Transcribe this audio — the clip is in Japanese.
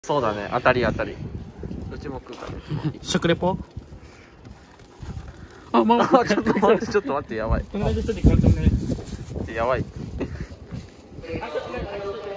そうだね、当たり当たり。どっちも食うから。 食レポ。あ、もう。 ちょっと待って、ちょっと待って、やばい。 同じ人に買ってもね。 やばい。